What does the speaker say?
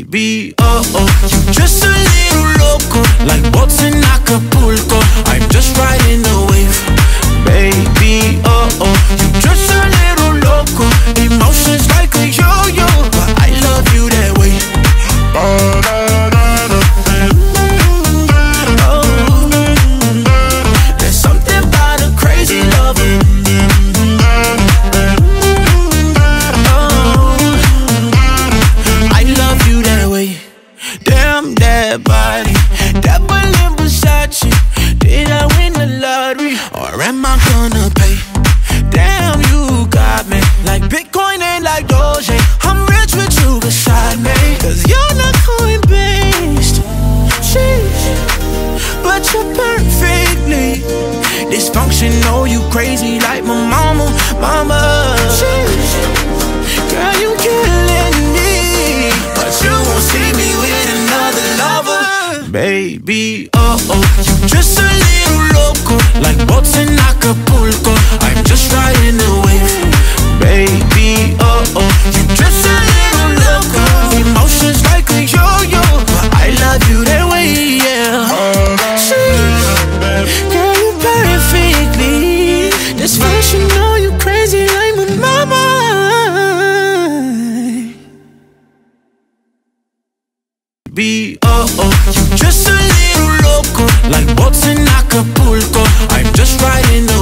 Baby, oh, you just a little loco, like boats in Acapulco. I'm just riding the wave. Baby, oh, you just a little loco, emotions like a yo-yo, but I love you that way. Oh, there's something about a crazy lover. Damn that body, that Berlin Versace. Did I win the lottery, or am I gonna pay? Damn, you got me like Bitcoin and like Doge. I'm rich with you beside me, cause you're not coin-based. Sheesh, but you're perfectly dysfunctional. You crazy like my mama. Sheesh, girl, you killing me, but you won't see me with another lover. Baby, oh, you just a little loco, like boats in Acapulco. I'm just riding the wave. Baby, oh, you just a little loco, emotions like a yo-yo, but I love you that way, yeah. Girl, you perfectly dysfunctional. You crazy like my mama. Be you just a little loco, like boats in Acapulco. I'm just riding the